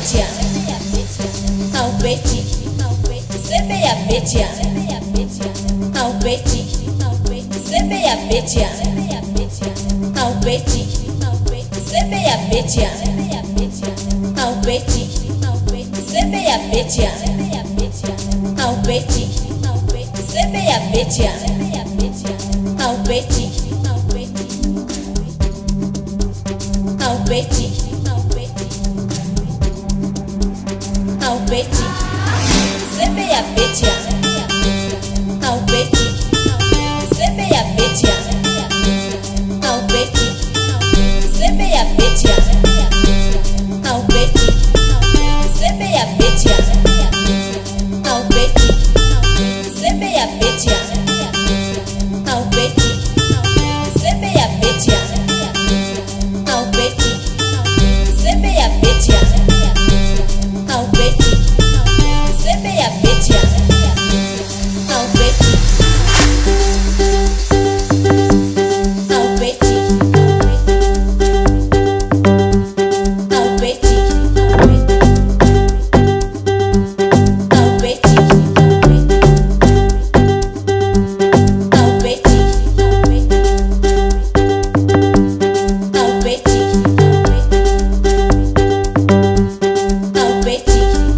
betia, ao beti, sebe a betia, ao beti, sebe a betia, ao beti, sebe a betia, ao beti, sebe a betia, ao beti, sebe a betia, ao beti, ao beti, ao beti, sebe a betia, ao beti, sebe a betia, ao beti, sebe a betia, ao beti, sebe a betia, ao beti, sebe a betia, ao beti, sebe a betia, ao beti, sebe a betia, ao beti, sebe a betia, ao beti, ao beti, ao beti, ao beti, ao beti, ao beti, ao beti,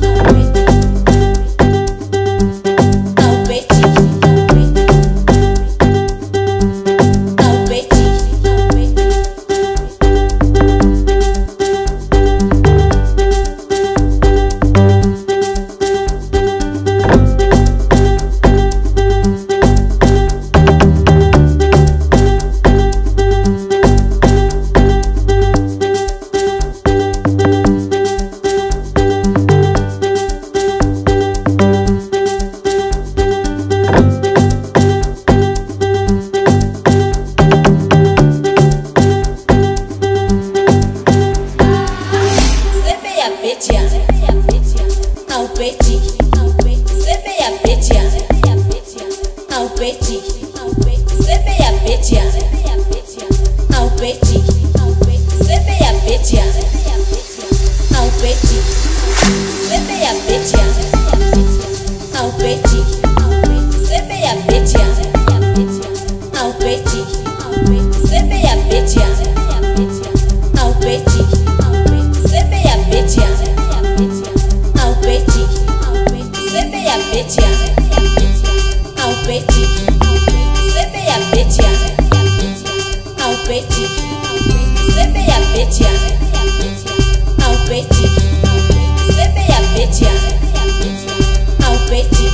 ao beti, sebe a betia, ao beti, sebe a betia, ao beti, sebe a betia, ao beti, sebe a betia, ao beti, sebe a betia, ao beti, sebe a betia, ao beti, sebe a betia, ao beti, sebe a betia, ao beti, sebe a betia, ao beti, sebe a betia, ao beti, sebe a betia, ao beti,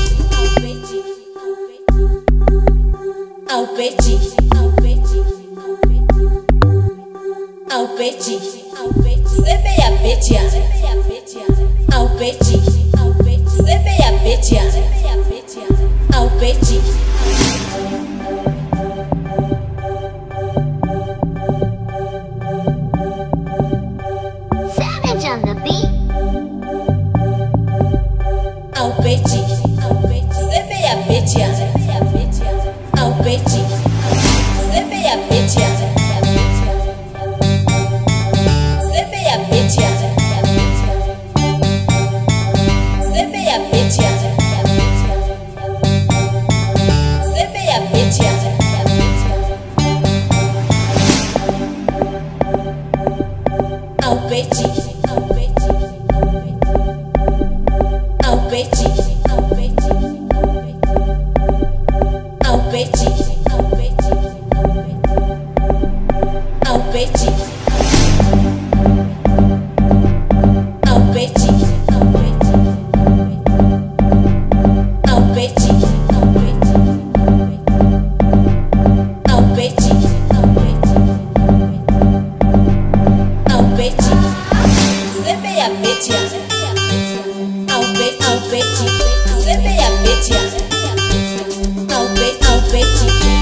ao beti, ao beti, sebe a betia, ao beti, sebe a betia, ao beti. Savage on the beat. Ao beti, sebe a betia, ao beti, sebe a betia, sebe a betia, sebe a betia, sebe a betia, ao beti, ao beti, ao beti, ao beti, ao beti, ao beti, ao beti, ao beti, ao beti, ao beti, sebe a betia, ao beti, sebe a betia, ao beti,